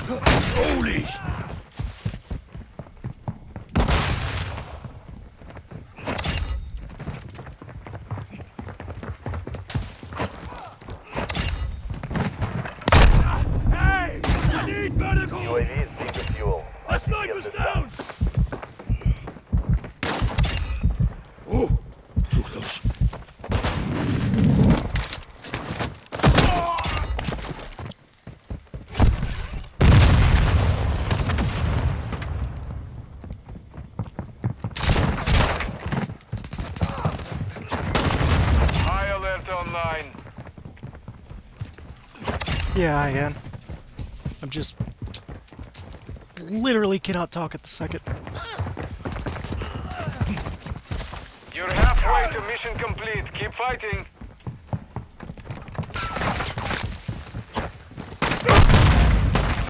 Holy! Hey! I need medical! UAV is being refueled. The sniper's down! Oh, too close. High alert online. Yeah, I am. I'm just literally cannot talk at the second. You're halfway to mission complete. Keep fighting.